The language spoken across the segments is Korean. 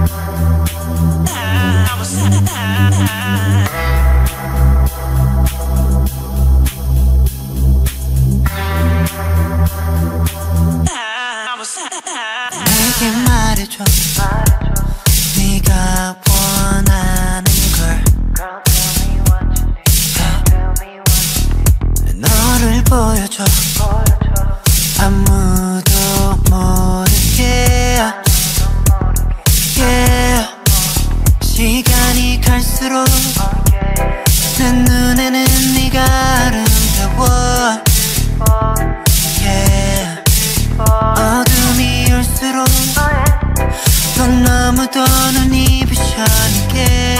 내게 말해줘 네가 원하는 걸. 너를 보여줘 아무도 모르게. yeah. 시간이 갈수록 내 눈에는 네가 아름다워. yeah. 어둠이 올수록 넌 너무도 눈이 부셔지게.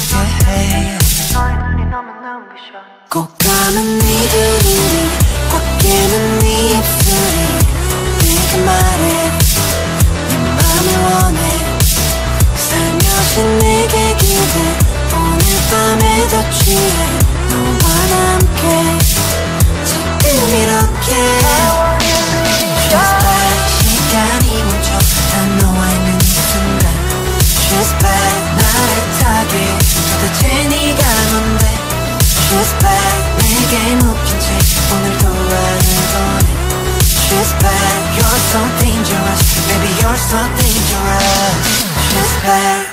꼭 감은 네 두 눈이 꽉 깨는 네 입술이 네가 말해 네 맘을 원해. 살며시 내게 기대 오늘 밤에도 취해 너와 함께 지금 이렇게. Just like 시간이 멈춰 난 너와 있는 이 순간. Just like 나를 타게 도대체 네가 뭔데. Just like 내게 묶인 채 오늘도 안을 보내. Just like you're so dangerous baby you're so dangerous. Just like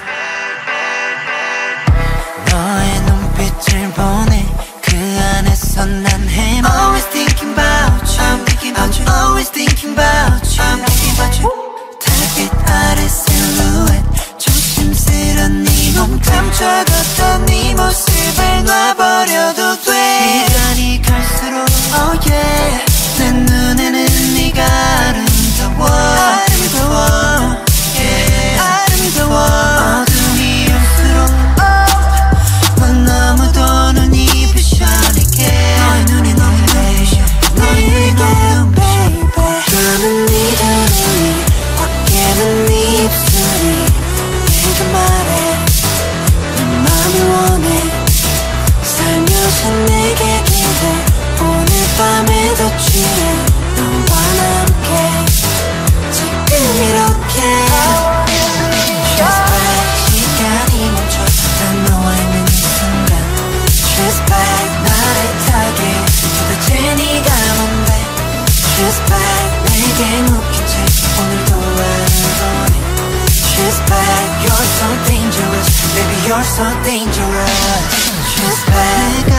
너의 눈빛을 보내 그 안에서 난 헤매. Always thinking about you I'm thinking about you Always thinking about you I'm thinking about you. 달빛 아래 silhouette 조심스런 네 몸 감춰뒀던 네 모습을 놔버려도 돼. 시간이 갈수록 oh yeah 내 눈에는 네가 아름다워. 아름다워 yeah 아름다워. 어둠이 올수록 넌 너무도 눈이 부셔지게. 너의 눈이 너무 눈부셔 너의 눈이 너무 눈부셔. 감은 네 두 눈이 꽉 깨는 네 입술이 네가 말해 네 맘을 원해. 살며시 내게 기대 오늘 밤에도 취해 너와 함께 지금 이렇게. Just like 시간이 멈춰 난 너와 있는 이 순간. Just like 나를 타게 도대체 네가 뭔데. Just like 내게 묶인 채 오늘도 안을 보내. Just like you're so dangerous baby you're so dangerous. Just like